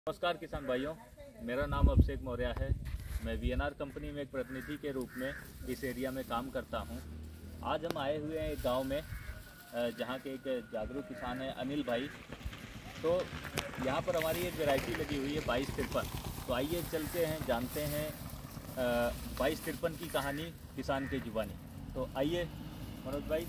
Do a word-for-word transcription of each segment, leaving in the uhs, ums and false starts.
नमस्कार किसान भाइयों, मेरा नाम अभिषेक मौर्य है। मैं वीएनआर कंपनी में एक प्रतिनिधि के रूप में इस एरिया में काम करता हूं। आज हम आए हुए हैं एक गांव में, जहां के एक जागरूक किसान है अनिल भाई। तो यहां पर हमारी एक वैरायटी लगी हुई है बाईस तिरपन। तो आइए चलते हैं, जानते हैं बाईस तिरपन की कहानी किसान के जुबानी। तो आइए मनोज भाई।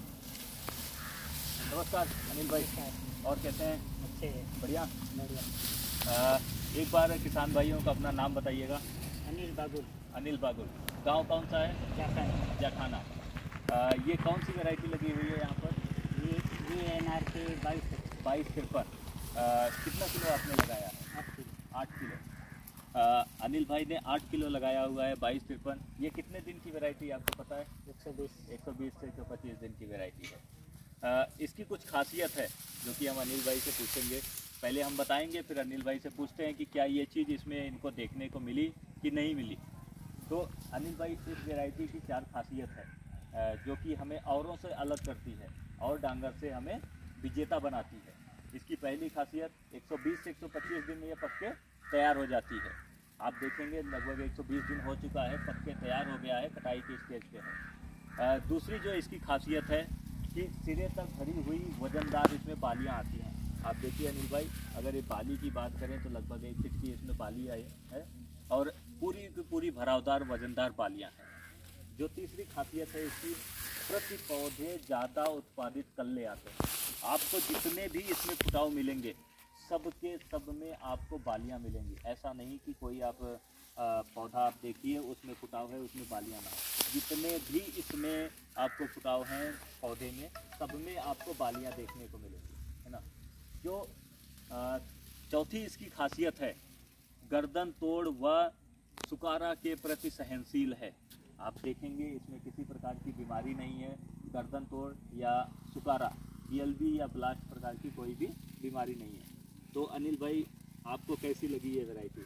नमस्कार अनिल भाई, और कैसे हैं? अच्छे हैं, बढ़िया बढ़िया। आ, एक बार किसान भाइयों का अपना नाम बताइएगा। अनिल बागुल। अनिल बागुल। गांव कौन सा है? जाखाना। जाखाना। आ, ये कौन सी वैरायटी लगी हुई है यहाँ पर? ये ये एन आर के बाईस बाईस तिरपन। कितना किलो आपने लगाया है? आठ किलो। आठ किलो। आ, अनिल भाई ने आठ किलो लगाया हुआ है बाईस तिरपन। ये कितने दिन की वैरायटी आपको पता है? एक सौ बीस एक सौ बीस से एक सौ पच्चीस दिन की वैरायटी है। आ, इसकी कुछ खासियत है जो कि हम अनिल भाई से पूछेंगे। पहले हम बताएंगे, फिर अनिल भाई से पूछते हैं कि क्या ये चीज़ इसमें इनको देखने को मिली कि नहीं मिली। तो अनिल भाई, इस वैरायटी की चार खासियत है जो कि हमें औरों से अलग करती है और डांगर से हमें विजेता बनाती है। इसकी पहली खासियत, एक सौ बीस से एक सौ पच्चीस दिन में ये पक के तैयार हो जाती है। आप देखेंगे लगभग एक सौ बीस दिन हो चुका है, पक के तैयार हो गया है, कटाई के स्टेज पे है। दूसरी जो इसकी खासियत है कि सिरे तक भरी हुई वजनदार इसमें बालियाँ आती हैं। आप देखिए अनिल भाई, अगर ये बाली की बात करें तो लगभग एक फीट की इसमें बाली आई है और पूरी की पूरी भरावदार वजनदार बालियाँ हैं। जो तीसरी खासियत है इसकी, प्रति पौधे ज़्यादा उत्पादित कल्ले आते हैं। आपको जितने भी इसमें फुटाव मिलेंगे, सबके सब में आपको बालियाँ मिलेंगी। ऐसा नहीं कि कोई आप आ, पौधा आप देखिए उसमें फुटाव है, उसमें बालियाँ ना हो। जितने भी इसमें आपको फुटाव हैं पौधे में, सब में आपको बालियाँ देखने को मिलेंगी, है ना। जो आ, चौथी इसकी खासियत है, गर्दन तोड़ व सुकारा के प्रति सहनशील है। आप देखेंगे इसमें किसी प्रकार की बीमारी नहीं है। गर्दन तोड़ या सुकारा, बीएलबी या ब्लास्ट प्रकार की कोई भी बीमारी नहीं है। तो अनिल भाई, आपको कैसी लगी ये वैरायटी?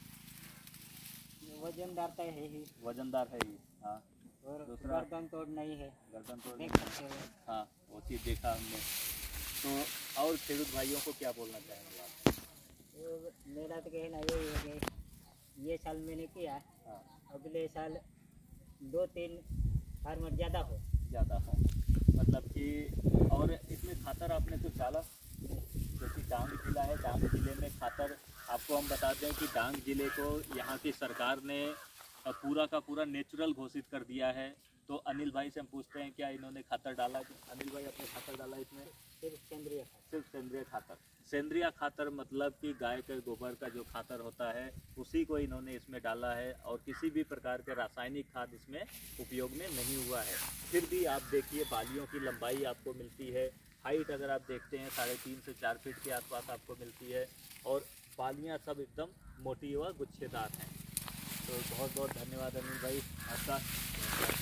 वजनदार तो है ही। वजनदार है ही, हाँ। और दूसरा, गर्दन तोड़ नहीं है। गर्दन तोड़ देख सकते हो। हाँ, वो चीज़ देखा हमने। तो और खेडूत भाइयों को क्या बोलना चाहेंगे आप? तो मेरा तो कहना यही है कि ये साल मैंने किया, हाँ, अगले साल दो तीन फार्मर ज़्यादा हो ज़्यादा हो, मतलब कि। और इसमें खातर आपने कुछ डाला? क्योंकि डांग जिला है, डांग जिले में खातर आपको हम बताते हैं कि डांग जिले को यहाँ की सरकार ने पूरा का पूरा नेचुरल घोषित कर दिया है। तो अनिल भाई से हम पूछते हैं क्या इन्होंने खातर डाला? अनिल भाई, अपने खातर डाला इसमें? सिर्फ सेंद्रीय खाद। सिर्फ सेंद्रीय खातर। सेंद्रीय खातर मतलब कि गाय के गोबर का जो खातर होता है उसी को इन्होंने इसमें डाला है, और किसी भी प्रकार के रासायनिक खाद इसमें उपयोग में नहीं हुआ है। फिर भी आप देखिए बालियों की लंबाई आपको मिलती है। हाइट अगर आप देखते हैं साढ़े तीन से चार फीट के आसपास आपको मिलती है, और बालियाँ सब एकदम मोटी व गुच्छेदार हैं। तो बहुत बहुत धन्यवाद अनिल भाई आपका।